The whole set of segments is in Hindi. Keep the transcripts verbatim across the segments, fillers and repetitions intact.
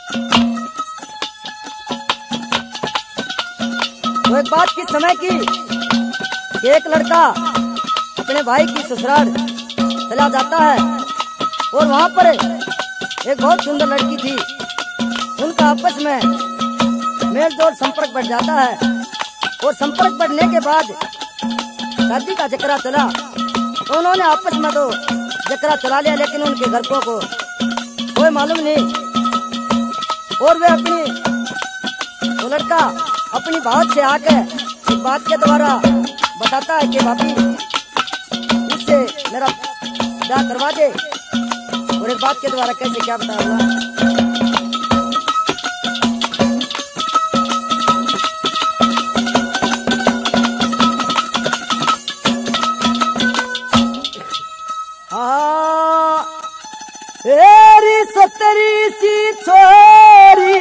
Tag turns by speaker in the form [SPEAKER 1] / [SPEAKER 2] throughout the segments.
[SPEAKER 1] तो एक बात की समय की कि एक लड़का अपने भाई की ससुराल चला जाता है और वहां पर एक बहुत सुंदर लड़की थी। उनका आपस में मेल जोल संपर्क बढ़ जाता है और संपर्क बढ़ने के बाद शादी का चक्रा चला। तो उन्होंने आपस में तो चक्रा चला लिया, लेकिन उनके घरकों को कोई मालूम नहीं। और वे अपनी वो लड़का अपनी बात से आकर एक बात के द्वारा बताता है कि भाभी इससे मेरा ब्याह करवा दे। और एक बात के द्वारा कैसे क्या बताऊंगा। हाँ तेरी सतरी सी छोरी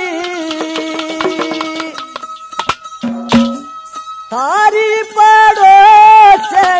[SPEAKER 1] तारी पड़ोसन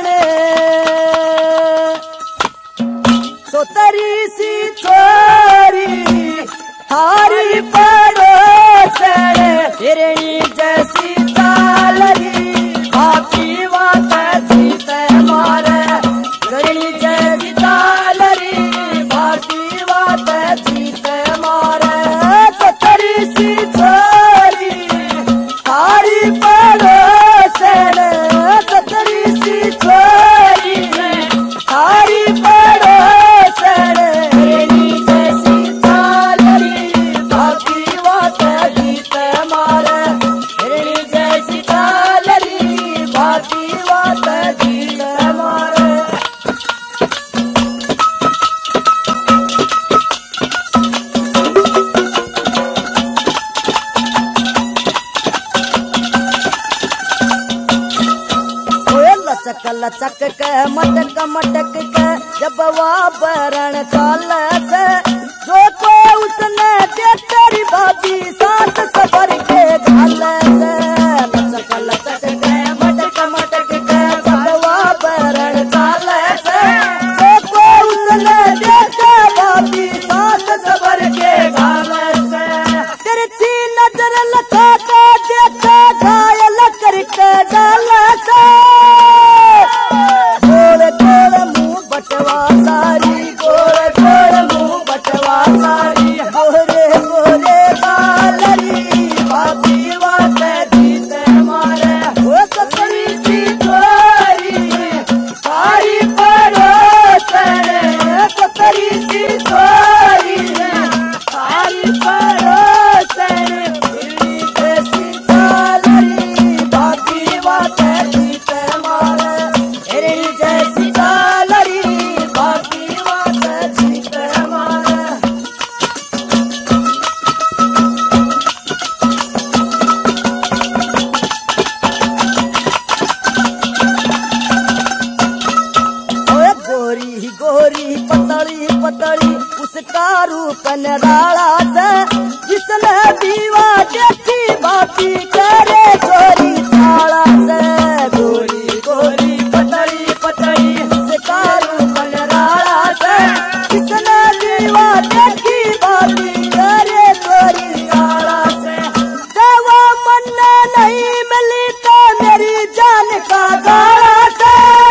[SPEAKER 1] सतरी सी छोरी तारी पड़ोसन हिरणी जैसी चालरी बाकी बात जीते मारे हिरणी जैसी चालरी बाकी बात जीते मारे सतरी सी छोरी तारी पड़ोसन सतरी सी छोरी तारी पड़ोसन हिरणी जैसी चालरी बाकी बात जीते मारे हिरणी जैसी चालरी बाकी बात जीते मारे। लचक लचक के मटक मटक के जब वह बरण चाल से जो को उसने दे तेरी भाभी सास सबर के घाल से लचक लचक के मटक मटक के जब वह बरण चाल से जो को उसने दे तेरी भाभी सास सबर के घाल से तिरछी नजर लगा के देखा घायल करके डाल से गोरे गोरे मुंह बटवा सारी गोरे गोरे मुंह बटवा सारी गोरे गोरे बालरी बाती बात जीते मारे वो सतरी सी छोरी सारी पड़ोसन सतरी सी छोरी सारी पड़ोसन हिरणी जैसी चालरी बाती बात जीते मारे हिरणी जैसी चालरी बाकी बात जीते मारे। ओए गोरी गोरी पतली पतली उसका रूप निराला से जिसने दीवा देखी बाकी करे चोरी चाला से गोरी गोरी पतली पतली उसका रूप निराला से जिसने दीवा देखी बाकी करे चोरी चाला से जब मन नहीं मिली तो मेरी जान का गाला से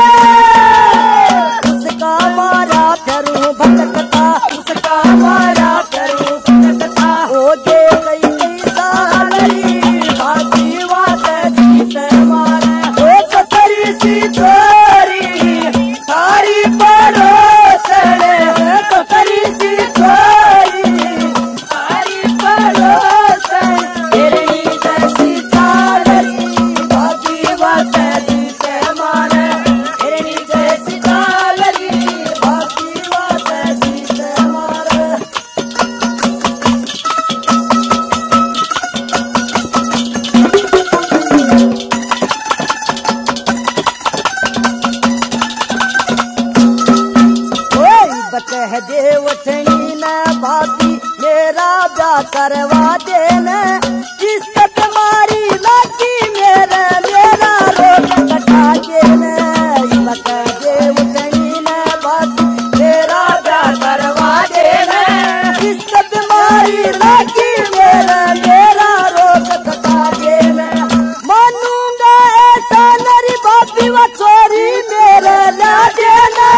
[SPEAKER 1] उसका मारा फिरूं भटकता उसका मारा फिरूं भटकता हो दे गई गई सालरी बाकी बात जीते मारे हो सतरी सी छोरी सारी पड़ोसन सतरी सी छोरी सारी पड़ोसन हिरणी जैसी चालरी बाकी बात जीते मारे हिरणी जैसी चालरी बाकी बात जीते मारे। बतह दे उठनी न भाभी मेरा ब्याह करवा देना इज्जत मारी लागी मेरे मेरा रोक कटा देना बतह दे उठनी न भाभी मेरा ब्याह करवा देना इज्जत मारी चोरी लगी मेरा मेरा रोक काजे में मानूंगा ऐसा नरी बापी व चोरी मेरे लाजे ना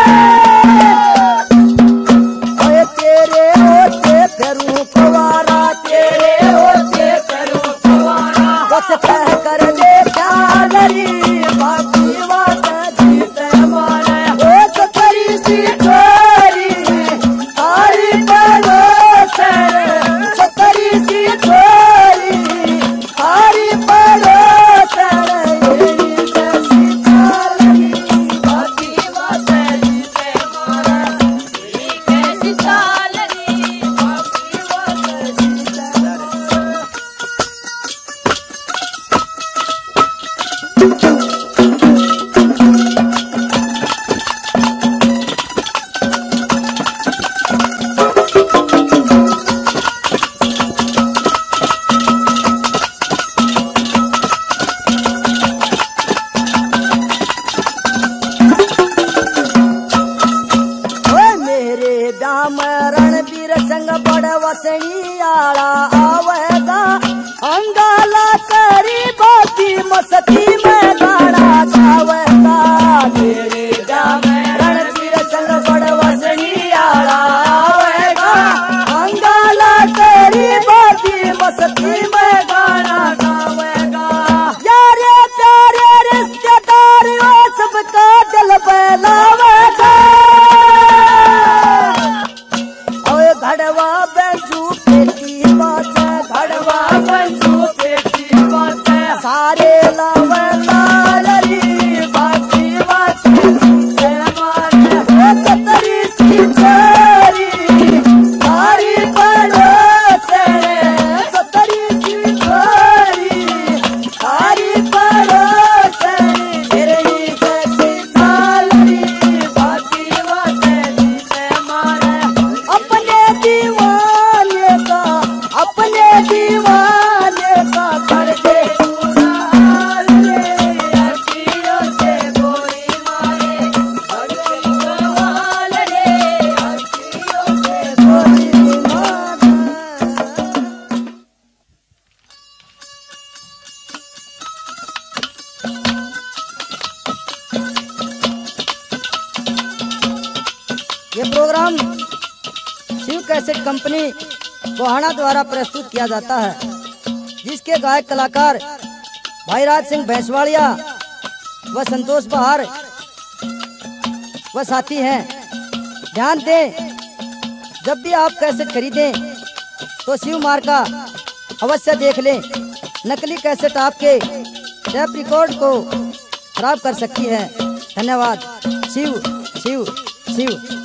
[SPEAKER 1] ओए तेरे होते फिरूं फवारा तेरे होते फिरूं फवारा बस कह कर दे क्या नरी बापी बात जीते मारे ओ सतरी सी चोरी तारी पड़ोस सतरी सी चोरी तारी पड़ोस येरी कैसी चालनी बापी बात जीते मारे येरी कैसी चालनी बापी बात जीते दाम रणबीर संग बड़ वसणी आला आवेगा अंगाला करी बाती मस्ती में गाना गावेगा मेरे दाम रणबीर संग बड़ वसणी आला आवेगा अंगाला करी बाती मस्ती में गाना गावेगा यारे प्यारे रिश्तेदार सबका दिल बहलावेगा घड़वा बंजू पेटी बात घड़वा बंजू पेटी बात सारे लाव लालरी बाकी बात से मारे सतरी सी चोरी सारी पड़ोस सतरी सी चोरी सारी पड़ोस तेरी कैसी चालनी बाकी बात से मारे अपने दीवाने का अपने दीवाने का कर दे पूरा हाल रे अखियों से गोली मारे भगवान रे अखियों से गोली मारे। ये program Shiv cassette company Gohana द्वारा प्रस्तुत किया जाता है, जिसके गायक कलाकार भाई राज सिंह भैंसवाड़िया व संतोष बहार व साथी हैं। ध्यान दें, जब भी आप कैसेट खरीदें तो शिव मार्का अवश्य देख लें। नकली कैसेट आपके टेप रिकॉर्ड को खराब कर सकती है। धन्यवाद। शिव शिव शिव।